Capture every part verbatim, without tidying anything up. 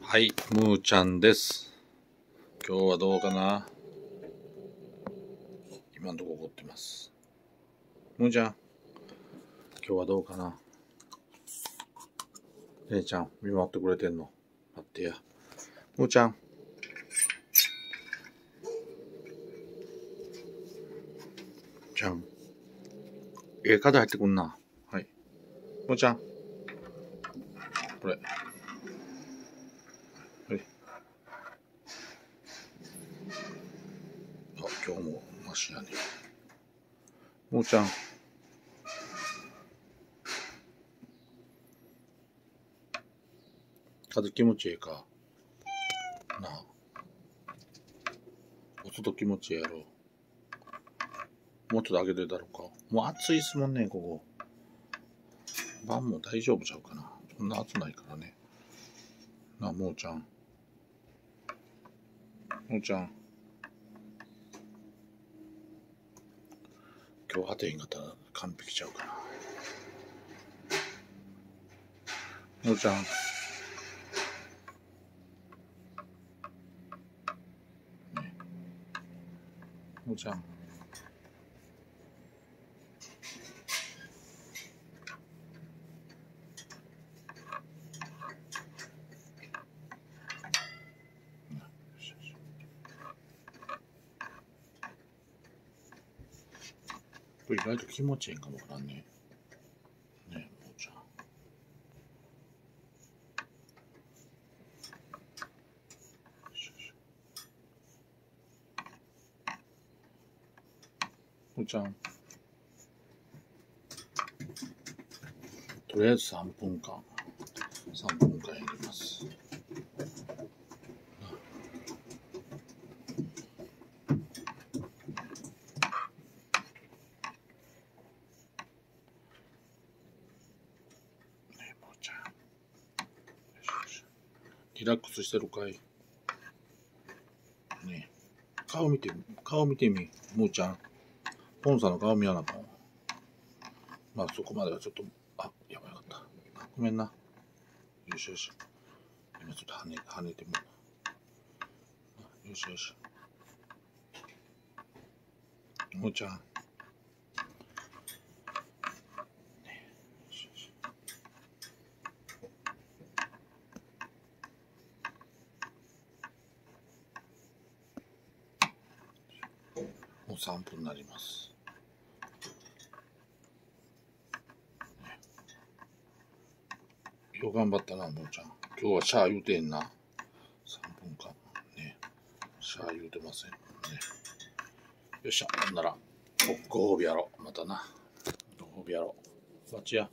はい、むーちゃんです。今日はどうかな。今のとこ怒ってます。むーちゃん、今日はどうかな。姉ちゃん、見守ってくれてんの。待ってや。むーちゃん。ちゃん。ええ風入ってくんな。はい。むーちゃん。これ。はい。あ、今日もマシやね。むーちゃん。風気持ちええか。なあ。お外気持ちええやろ。もうちょっと上げてたろうか。もう暑いっすもんね、ここ。晩も大丈夫ちゃうかな。そんな暑ないからね。なあ、もーちゃん。もーちゃん。今日当てへんかったら完璧ちゃうかな。もーちゃん。ね、もーちゃん。これ意外と気持ちいいんかもわからんね。ね、もーちゃん。よしよし。もーちゃん。とりあえずさんぷんかん。さんぷんかんやります。ね、もーちゃん。よしよし。リラックスしてるかい。ね、顔見てみ、顔見てみ、もーちゃん。ポンさんの顔見やなあかんわ。まあそこまではちょっと、あ、やばいかった。ごめんな。よしよし。今ちょっと跳ね、跳ねてもう。よしよし。もーちゃん。よしよし。もうさんぷんになります。よう頑張ったな、もーちゃん。今日はシャー言うてんな。さんぷんかん。ね。シャー言うてません。ね。よっしゃ。ほんなら、ご褒美やろう。またな。ご褒美やろう。バッチや。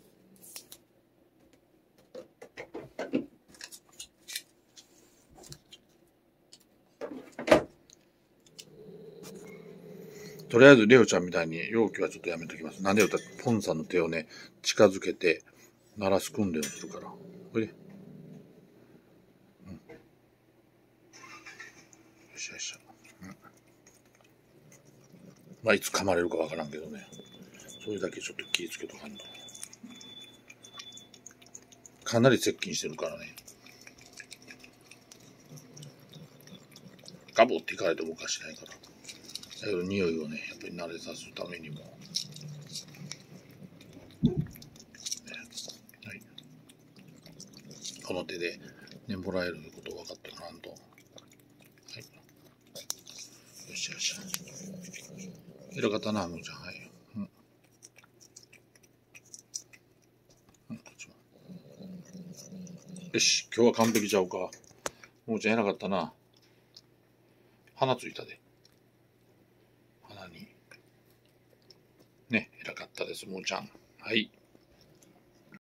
とりあえず、レオちゃんみたいに容器はちょっとやめときます。なんでよったら、ポンさんの手をね、近づけて、鳴らす訓練をするから。これで。うん。よっしゃよっしゃ。うん。まあ、いつ噛まれるかわからんけどね。それだけちょっと気ぃつけとかんと。かなり接近してるからね。ガボっていかれてもおかしないから。だけど匂いをね、やっぱり慣れさすためにも。ね、はい。この手でね、もらえることを分かっておかんと。はい。よしよし。偉かったな、もーちゃん。はい。うん。うん、こっちも。よし、今日は完璧ちゃうか。もーちゃん偉かったな。鼻ついたで。鼻に。ね、偉かったです、もーちゃん。はい。